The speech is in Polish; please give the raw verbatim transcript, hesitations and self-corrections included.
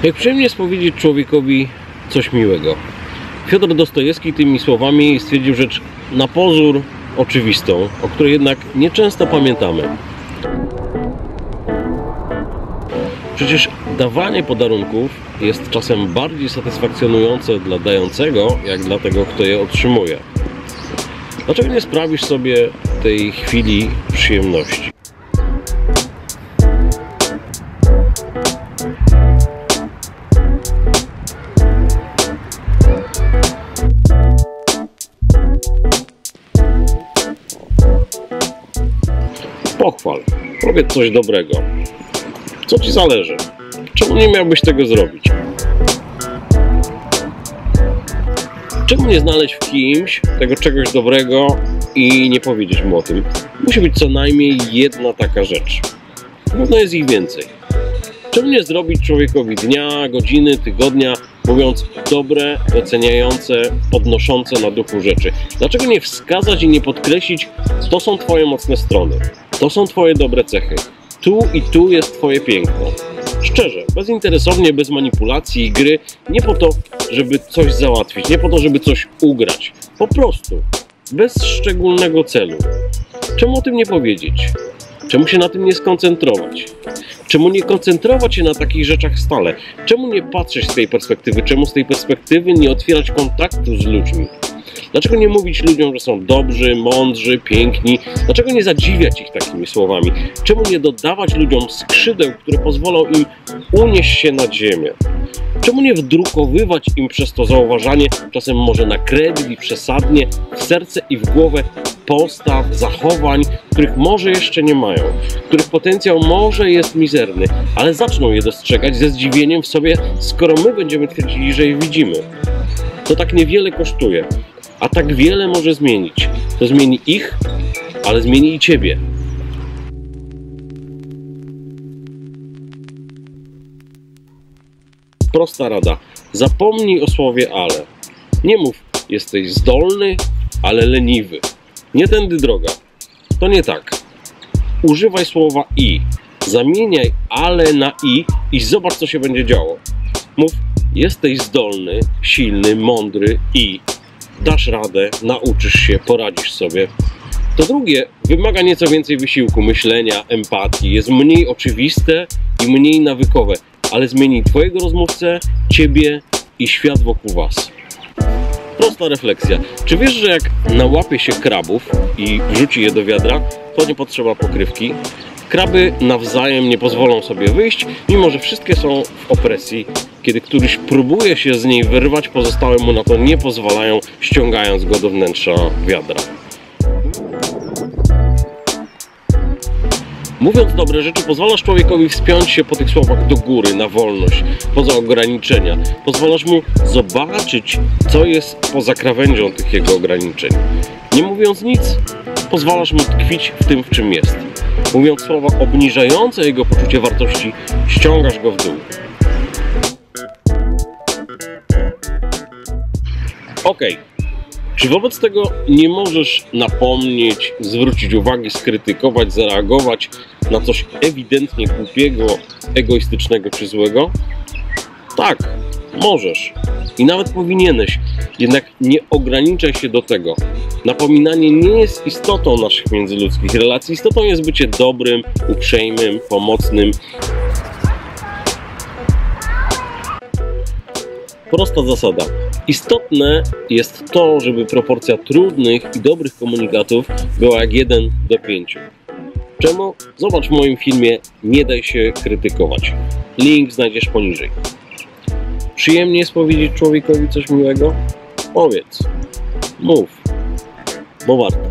Jak przyjemnie jest powiedzieć człowiekowi coś miłego. Fiodor Dostojewski tymi słowami stwierdził rzecz na pozór oczywistą, o której jednak nieczęsto pamiętamy. Przecież dawanie podarunków jest czasem bardziej satysfakcjonujące dla dającego, jak dla tego, kto je otrzymuje. Dlaczego nie sprawisz sobie tej chwili przyjemności? Pochwal, powiedz coś dobrego. Co ci zależy? Czemu nie miałbyś tego zrobić? Czemu nie znaleźć w kimś tego czegoś dobrego i nie powiedzieć mu o tym? Musi być co najmniej jedna taka rzecz. Pewno jest ich więcej. Czemu nie zrobić człowiekowi dnia, godziny, tygodnia, mówiąc dobre, doceniające, podnoszące na duchu rzeczy? Dlaczego nie wskazać i nie podkreślić, to są twoje mocne strony, to są twoje dobre cechy, tu i tu jest twoje piękno. Szczerze, bezinteresownie, bez manipulacji i gry, nie po to, żeby coś załatwić, nie po to, żeby coś ugrać. Po prostu, bez szczególnego celu. Czemu o tym nie powiedzieć? Czemu się na tym nie skoncentrować? Czemu nie koncentrować się na takich rzeczach stale? Czemu nie patrzeć z tej perspektywy? Czemu z tej perspektywy nie otwierać kontaktu z ludźmi? Dlaczego nie mówić ludziom, że są dobrzy, mądrzy, piękni? Dlaczego nie zadziwiać ich takimi słowami? Czemu nie dodawać ludziom skrzydeł, które pozwolą im unieść się nad ziemię? Czemu nie wdrukowywać im przez to zauważanie, czasem może na kredyt i przesadnie, w serce i w głowę postaw, zachowań, których może jeszcze nie mają, których potencjał może jest mizerny, ale zaczną je dostrzegać ze zdziwieniem w sobie, skoro my będziemy twierdzili, że je widzimy. To tak niewiele kosztuje, a tak wiele może zmienić. To zmieni ich, ale zmieni i ciebie. Prosta rada. Zapomnij o słowie ale. Nie mów, jesteś zdolny, ale leniwy. Nie tędy droga. To nie tak. Używaj słowa i. Zamieniaj ale na i i zobacz, co się będzie działo. Mów, jesteś zdolny, silny, mądry i dasz radę, nauczysz się, poradzisz sobie. To drugie wymaga nieco więcej wysiłku, myślenia, empatii. Jest mniej oczywiste i mniej nawykowe, ale zmieni twojego rozmówcę, ciebie i świat wokół was. Prosta refleksja. Czy wiesz, że jak nałapie się krabów i wrzuci je do wiadra, to nie potrzeba pokrywki? Kraby nawzajem nie pozwolą sobie wyjść, mimo że wszystkie są w opresji. Kiedy któryś próbuje się z niej wyrwać, pozostałe mu na to nie pozwalają, ściągając go do wnętrza wiadra. Mówiąc dobre rzeczy, pozwalasz człowiekowi wspiąć się po tych słowach do góry, na wolność, poza ograniczenia. Pozwalasz mu zobaczyć, co jest poza krawędzią tych jego ograniczeń. Nie mówiąc nic, pozwalasz mu tkwić w tym, w czym jest. Mówiąc słowa obniżające jego poczucie wartości, ściągasz go w dół. Okej. Czy wobec tego nie możesz napomnieć, zwrócić uwagi, skrytykować, zareagować na coś ewidentnie głupiego, egoistycznego czy złego? Tak, możesz. I nawet powinieneś. Jednak nie ograniczaj się do tego. Napominanie nie jest istotą naszych międzyludzkich relacji. Istotą jest bycie dobrym, uprzejmym, pomocnym. Prosta zasada. Istotne jest to, żeby proporcja trudnych i dobrych komunikatów była jak jeden do pięciu. Czemu? Zobacz w moim filmie Nie daj się krytykować. Link znajdziesz poniżej. Przyjemnie jest powiedzieć człowiekowi coś miłego? Powiedz. Mów. Bo warto.